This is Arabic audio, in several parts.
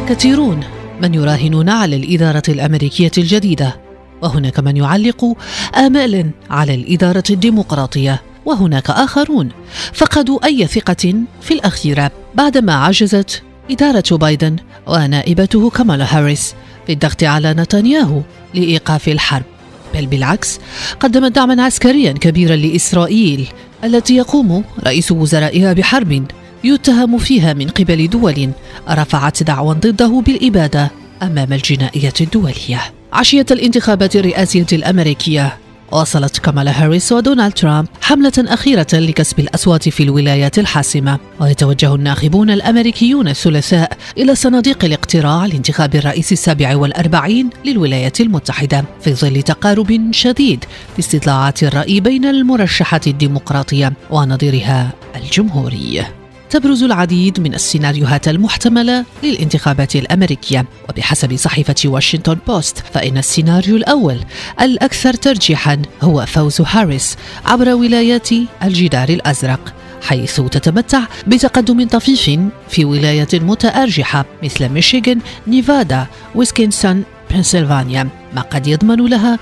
كثيرون من يراهنون على الإدارة الأمريكية الجديدة، وهناك من يعلق آمال على الإدارة الديمقراطية، وهناك آخرون فقدوا أي ثقة في الأخير بعدما عجزت إدارة بايدن ونائبته كامالا هاريس في الضغط على نتنياهو لإيقاف الحرب، بل بالعكس قدمت دعما عسكريا كبيرا لإسرائيل التي يقوم رئيس وزرائها بحرب يتهم فيها من قبل دول رفعت دعوى ضده بالإبادة أمام الجنائية الدولية. عشية الانتخابات الرئاسية الأمريكية واصلت كامالا هاريس ودونالد ترامب حملة أخيرة لكسب الأصوات في الولايات الحاسمة، ويتوجه الناخبون الأمريكيون الثلاثاء إلى صناديق الاقتراع لانتخاب الرئيس 47 للولايات المتحدة في ظل تقارب شديد في استطلاعات الرأي بين المرشحة الديمقراطية ونظيرها الجمهوري. تبرز العديد من السيناريوهات المحتملة للانتخابات الأمريكية، وبحسب صحيفة واشنطن بوست فإن السيناريو الأول الأكثر ترجيحا هو فوز هاريس عبر ولايات الجدار الأزرق، حيث تتمتع بتقدم طفيف في ولايات متأرجحة مثل ميشيغان، نيفادا، ويسكنسن، بنسلفانيا، ما قد يضمن لها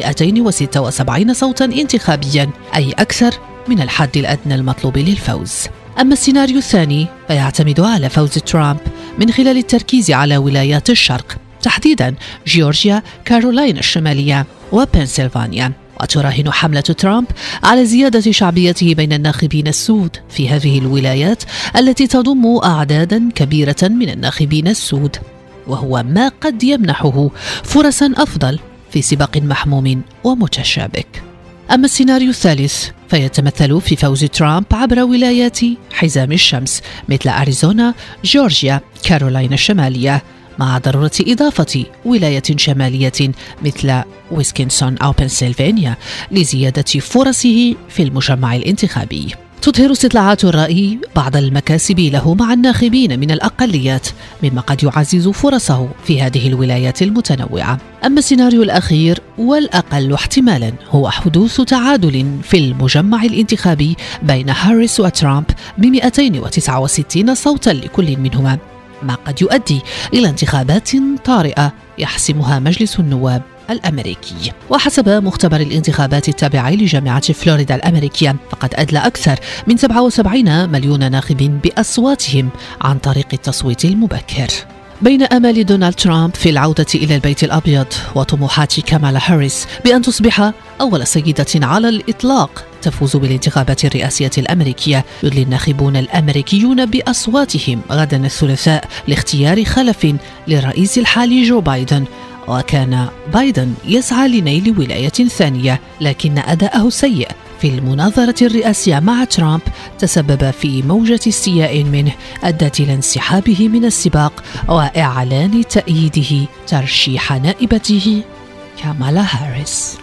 276 صوتا انتخابيا، أي أكثر من الحد الأدنى المطلوب للفوز. أما السيناريو الثاني فيعتمد على فوز ترامب من خلال التركيز على ولايات الشرق، تحديدا جورجيا، كارولاينا الشمالية وبنسلفانيا، وتراهن حملة ترامب على زيادة شعبيته بين الناخبين السود في هذه الولايات التي تضم أعدادا كبيرة من الناخبين السود، وهو ما قد يمنحه فرصا أفضل في سباق محموم ومتشابك. أما السيناريو الثالث فيتمثل في فوز ترامب عبر ولايات حزام الشمس مثل أريزونا، جورجيا، كارولاينا الشمالية، مع ضرورة إضافة ولاية شمالية مثل ويسكنسن أو بنسلفانيا لزيادة فرصه في المجمع الانتخابي. تظهر استطلاعات الرأي بعض المكاسب له مع الناخبين من الأقليات، مما قد يعزز فرصه في هذه الولايات المتنوعة. أما السيناريو الأخير والأقل احتمالا هو حدوث تعادل في المجمع الانتخابي بين هاريس وترامب ب269 صوتا لكل منهما، ما قد يؤدي إلى انتخابات طارئة يحسمها مجلس النواب الأمريكي. وحسب مختبر الانتخابات التابع لجامعة فلوريدا الأمريكية فقد أدلى أكثر من 77 مليون ناخب بأصواتهم عن طريق التصويت المبكر. بين آمال دونالد ترامب في العودة إلى البيت الأبيض وطموحات كامالا هاريس بأن تصبح أول سيدة على الإطلاق تفوز بالانتخابات الرئاسية الأمريكية، يدلي الناخبون الأمريكيون بأصواتهم غدا الثلاثاء لاختيار خلف للرئيس الحالي جو بايدن، وكان بايدن يسعى لنيل ولاية ثانية، لكن أداءه السيء في المناظرة الرئاسية مع ترامب تسبب في موجة استياء منه أدت إلى انسحابه من السباق وإعلان تأييده ترشيح نائبته كامالا هاريس.